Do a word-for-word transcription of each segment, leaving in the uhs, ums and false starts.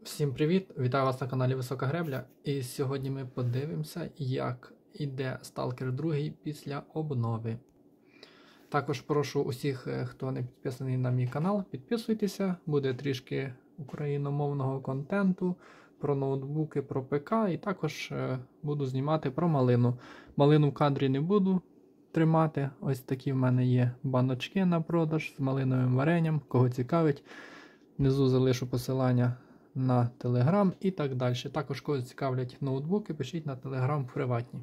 Всім привіт! Вітаю вас на каналі Висока Гребля. І сьогодні ми подивимося, як іде Сталкер два після обнови. Також прошу усіх, хто не підписаний на мій канал, підписуйтеся, буде трішки україномовного контенту про ноутбуки, про ПК, і також буду знімати про малину. Малину в кадрі не буду тримати. Ось такі в мене є баночки на продаж з малиновим варенням. Кого цікавить, внизу залишу посилання на Telegram і так далі. Також, кого цікавлять ноутбуки, пишіть на Telegram в приватні.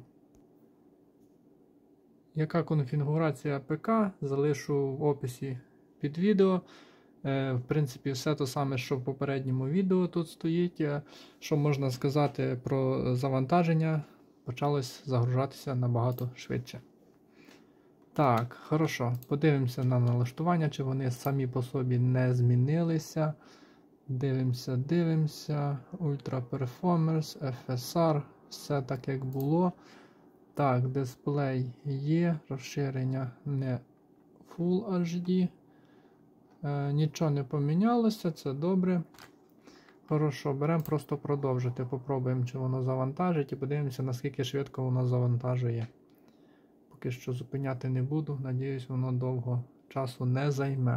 Яка конфігурація ПК, залишу в описі під відео. В принципі, все те саме, що в попередньому відео тут стоїть. Що можна сказати про завантаження, почалось загружатися набагато швидше. Так, хорошо. Подивимося на налаштування, чи вони самі по собі не змінилися. Дивимося, дивимося. Ultra Performance, еф ес ар, все так як було. Так, дисплей є, розширення не Full ейч ді. Е, нічого не помінялося, це добре. Хорошо, беремо просто продовжити. Попробуємо, чи воно завантажить, і подивимося, наскільки швидко воно завантажує. Поки що зупиняти не буду, надіюсь, воно довго часу не займе.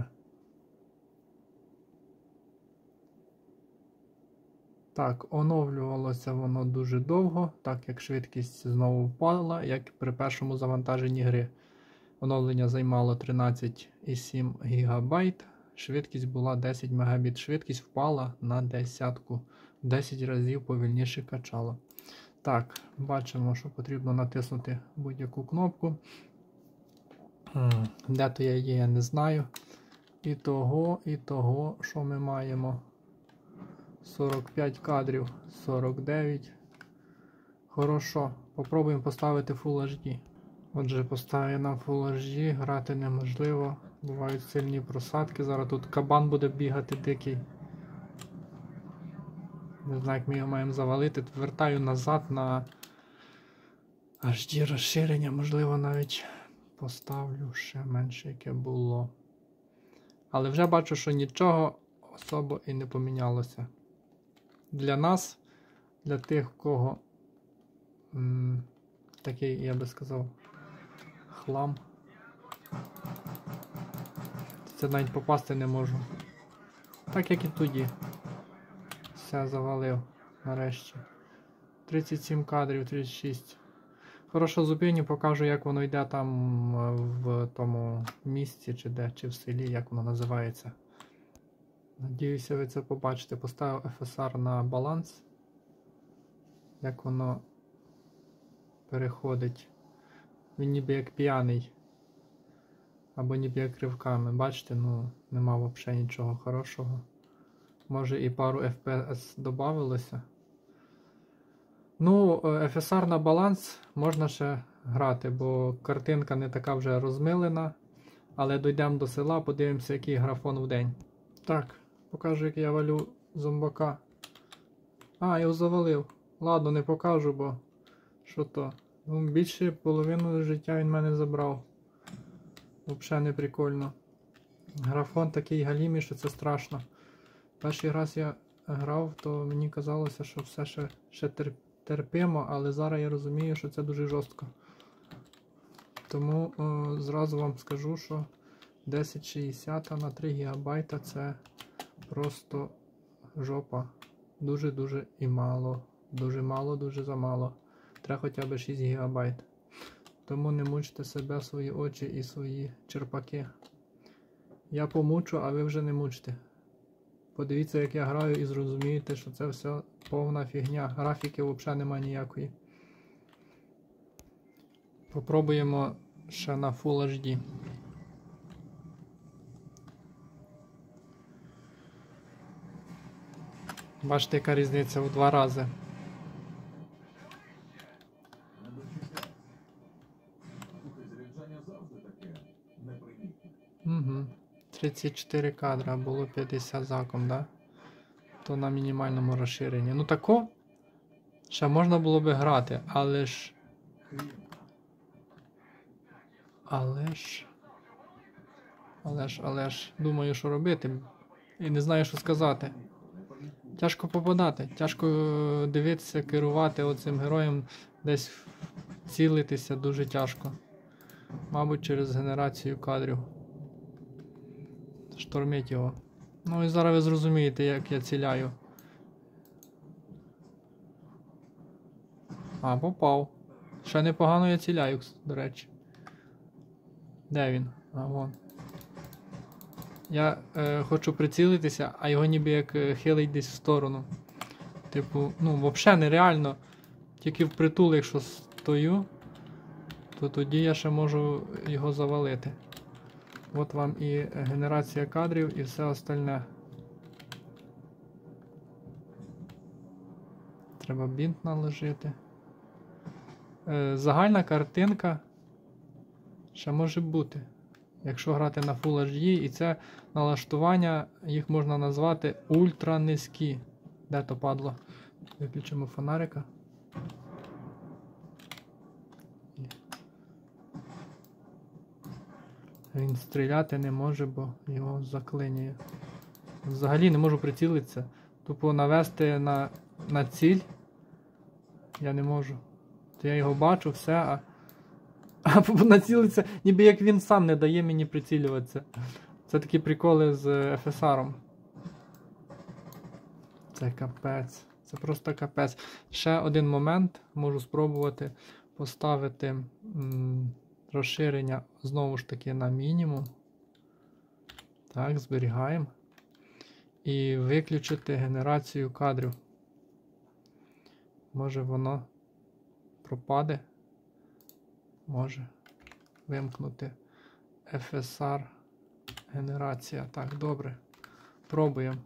Так, оновлювалося воно дуже довго, так як швидкість знову впала, як при першому завантаженні гри. Оновлення займало тринадцять і сім гігабайт, швидкість була десять мегабіт, швидкість впала на десятку, десять разів повільніше качало. Так, бачимо, що потрібно натиснути будь-яку кнопку. Де то я є, я не знаю. І того, і того, що ми маємо. сорок п'ять кадрів, сорок дев'ять. Хорошо, попробуємо поставити Full ейч ді. Отже, поставлю на Full ейч ді, грати неможливо, бувають сильні просадки. Зараз тут кабан буде бігати дикий. Не знаю, як ми його маємо завалити. Вертаю назад на ейч ді розширення, можливо, навіть поставлю ще менше, яке було. Але вже бачу, що нічого особо і не помінялося. Для нас, для тих, у кого м, такий, я би сказав, хлам. Це навіть попасти не можу. Так як і тоді. Все, завалив нарешті. тридцять сім кадрів, тридцять шість. Хорошо, зупиню, покажу, як воно йде там в тому місті, чи де, чи в селі, як воно називається. Надіюся, ви це побачите. Поставив еф ес ар на баланс. Як воно переходить. Він ніби як п'яний. Або ніби як ривками. Бачите, ну нема взагалі нічого хорошого. Може і пару еф пі ес додавалося. Ну, еф ес ар на баланс можна ще грати, бо картинка не така вже розмилена. Але дійдемо до села, подивимося, який графон в день. Так. Покажу, як я валю зомбака. А, його завалив. Ладно, не покажу, бо що то. Ну, більше половину життя він мене забрав. Взагалі не прикольно. Графон такий галімий, що це страшно. Перший раз я грав, то мені казалося, що все ще, ще терпимо, але зараз я розумію, що це дуже жорстко. Тому о, зразу вам скажу, що десять шістдесят на три гігабайта це просто жопа. Дуже-дуже і мало. Дуже мало, дуже замало. Треба хоча б шість гігабайт. Тому не мучте себе, свої очі і свої черпаки. Я помучу, а ви вже не мучте. Подивіться, як я граю, і зрозумієте, що це все повна фігня. Графіки взагалі немає ніякої. Попробуємо ще на Full ейч ді. Бачите, яка різниця в два рази. Угу. тридцять чотири кадра, було п'ятдесят заком, да? То на мінімальному розширенні. Ну тако ще можна було би грати, але ж... Але ж... Але ж, але ж, думаю, що робити. І не знаю, що сказати. Тяжко попадати, тяжко дивитися, керувати оцим героєм, десь цілитися дуже тяжко. Мабуть, через генерацію кадрів. Штормить його. Ну і зараз ви зрозумієте, як я ціляю. А, попав. Ще непогано я ціляю, до речі. Де він? А, вон. Я е, хочу прицілитися, а його ніби як е, хилить десь в сторону. Типу, ну, взагалі нереально. Тільки впритул, якщо стою, то тоді я ще можу його завалити. От вам і генерація кадрів, і все остальне. Треба бінт наложити. Е, загальна картинка ще може бути. Якщо грати на Full ейч ді, і це налаштування, їх можна назвати ультра низькі. Де то падло? Виключимо фонарика. Він стріляти не може, бо його заклинює. Взагалі не можу прицілитися. Тупо навести на, на ціль я не можу. То я його бачу, все, а, а націлитися, ніби як він сам не дає мені прицілюватися. Це такі приколи з еф ес аром. Це капець. Це просто капець. Ще один момент можу спробувати поставити м, розширення знову ж таки на мінімум. Так, зберігаємо. І виключити генерацію кадрів. Може воно пропаде. Може вимкнути еф ес ар генерація. Так, добре. Пробуємо.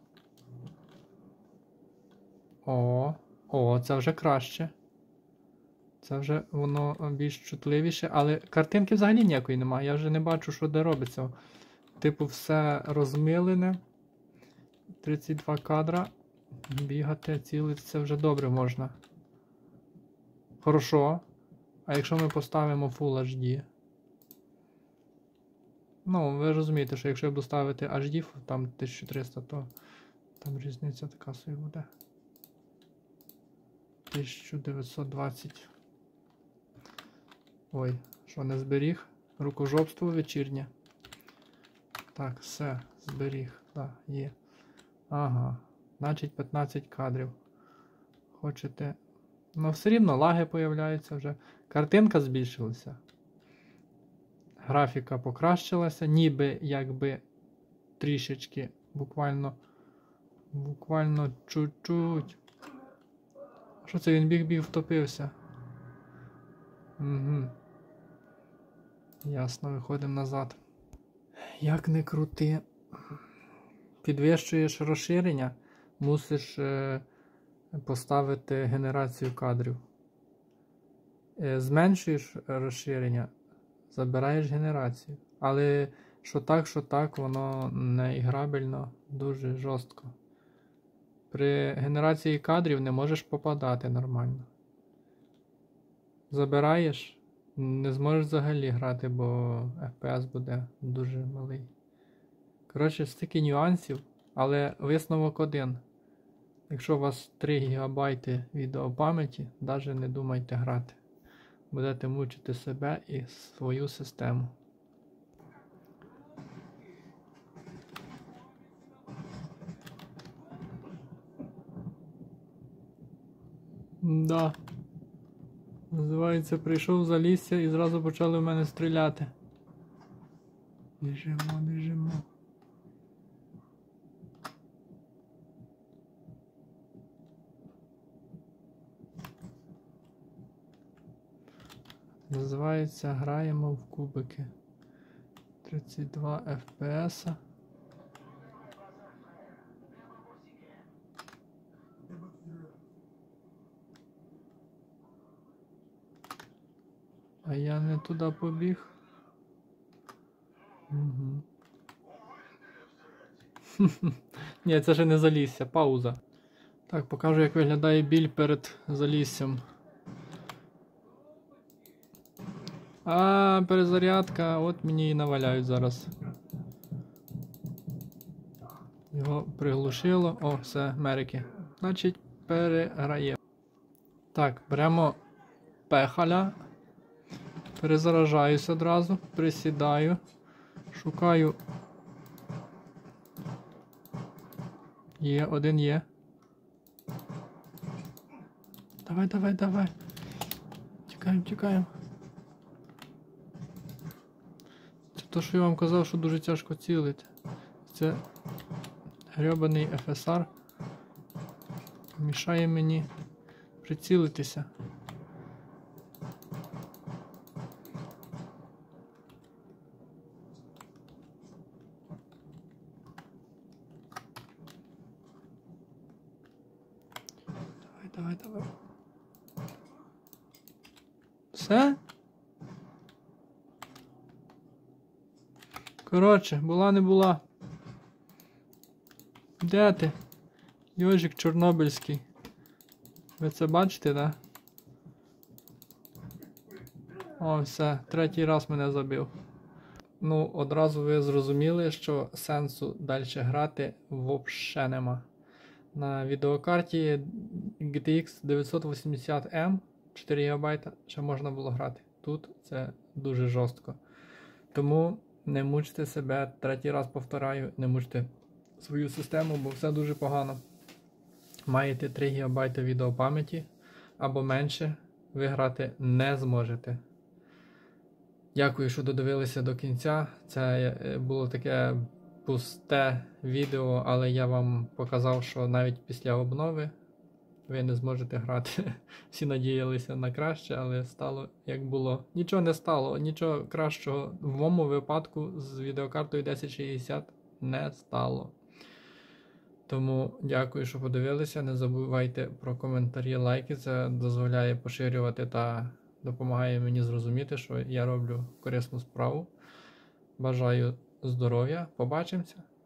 О, о, це вже краще. Це вже воно більш чутливіше, але картинки взагалі ніякої немає. Я вже не бачу, що де робиться. Типу, все розмилене. тридцять два кадра. Бігати, цілитися вже добре можна. Хорошо. А якщо ми поставимо Full ейч ді? Ну, ви розумієте, що якщо я буду ставити ейч ді, там тисяча триста, то там різниця така собі буде. тисяча дев'ятсот двадцять. Ой, що не зберіг? Рукожопство вечірнє. Так, все, зберіг. Так, є. Ага. Значить п'ятнадцять кадрів. Хочете. Ну, все рівно лаги появляються вже. Картинка збільшилася. Графіка покращилася, ніби якби трішечки, буквально, буквально чуть-чуть. Що це він біг-біг втопився? Угу. Ясно, виходимо назад. Як не крути. Підвищуєш розширення, мусиш е, поставити генерацію кадрів. Е, зменшуєш розширення, забираєш генерацію. Але що так, що так, воно не іграбельно, дуже жорстко. При генерації кадрів не можеш попадати нормально. Забираєш, не зможеш взагалі грати, бо еф пі ес буде дуже малий. Коротше, стільки нюансів, але висновок один. Якщо у вас три гігабайти відеопам'яті, навіть не думайте грати. Будете мучити себе і свою систему. Да. Називається, прийшов за лісся і зразу почали в мене стріляти. Біжимо, біжимо. Називається граємо в кубики. тридцять два еф пі ес. А я не туди побіг. Угу. Ні, це ще не залісся, пауза. Так, покажу, як виглядає біль перед заліссям. А, перезарядка, от мені і наваляють зараз. Його приглушило. О, все, мерики. Значить, переграємо. Так, беремо пехаля. Перезаражаюся одразу. Присідаю. Шукаю. Є, один є. Давай, давай, давай. Тікаємо, тікаємо. Це то, що я вам казав, що дуже тяжко цілити. Це грьобаний еф ес ар мішає мені прицілитися. Давай, давай, давай. Все? Коротше, була не була. Де ти? Йожик чорнобильський. Ви це бачите, да? О, все, третій раз мене забив. Ну, одразу ви зрозуміли, що сенсу далі грати вообще нема. На відеокарті джі ті ікс дев'ятсот вісімдесят ем чотири гігабайта ще можна було грати. Тут це дуже жорстко. Тому не мучте себе, третій раз повторяю, не мучте свою систему, бо все дуже погано. Маєте три гігабайти відеопам'яті або менше, ви грати не зможете. Дякую, що додивилися до кінця. Це було таке пусте відео, але я вам показав, що навіть після обнови ви не зможете грати. Всі надіялися на краще, але стало як було. Нічого не стало, нічого кращого в моєму випадку з відеокартою десять шістдесят не стало. Тому дякую, що подивилися. Не забувайте про коментарі, лайки. Це дозволяє поширювати та допомагає мені зрозуміти, що я роблю корисну справу. Бажаю здоров'я. Побачимося.